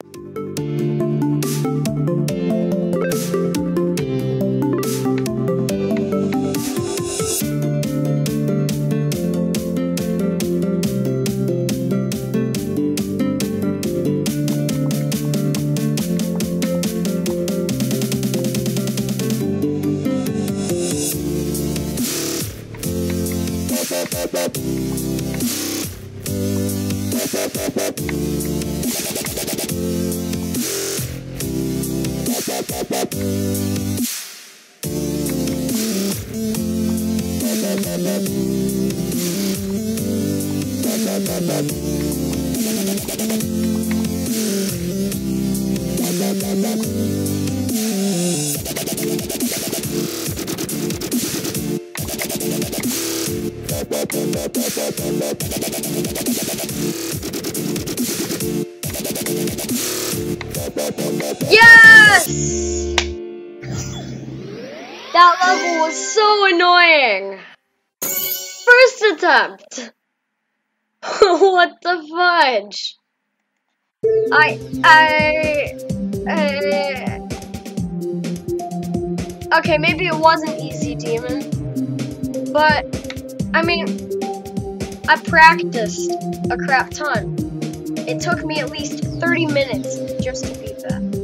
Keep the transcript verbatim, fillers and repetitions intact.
Yes! That level was so annoying. First attempt. What the fudge? I, I, uh, okay, maybe it wasn't easy, Demon, but, I mean, I practiced a crap ton. It took me at least thirty minutes just to beat that.